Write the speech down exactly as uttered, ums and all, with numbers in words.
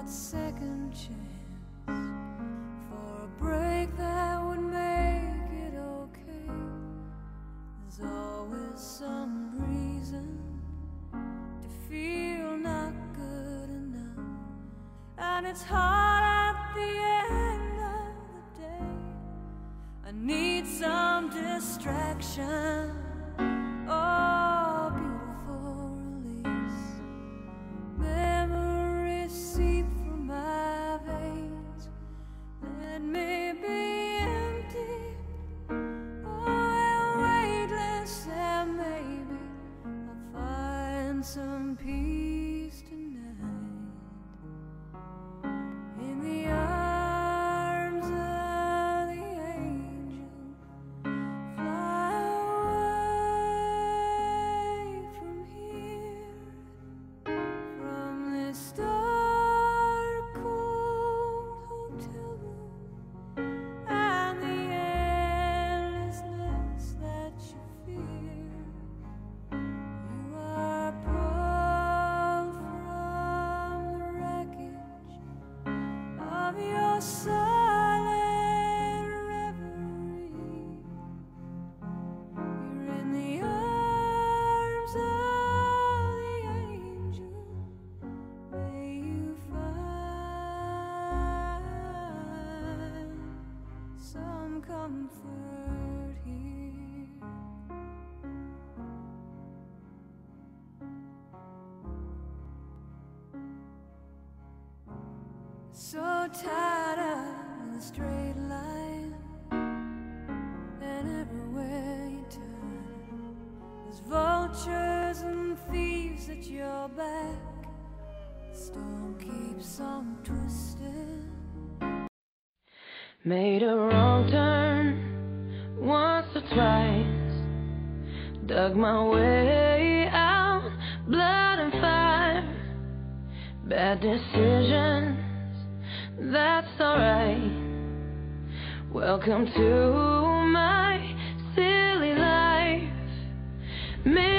that second chance for a break that would make it okay. There's always some reason to feel not good enough, and it's hard at the end of the day. I need some distraction. Oh, beautiful release. Memories seep from my veins. Let me be empty, oh, weightless, and maybe I'll find some peace tonight in the arms of the angel. Fly away from here, from this dark, cold hotel room, and the endlessness that you fear. You are pulled from the wreckage of your silent reverie. You're in the arms of the angel. May you find some comfort here. So tired of the straight line, and everywhere you turn, there's vultures and thieves at your back. The storm keeps on twisting. Made a wrong turn once or twice, dug my way out, blood and fire, bad decisions, that's alright. Welcome to my silly life.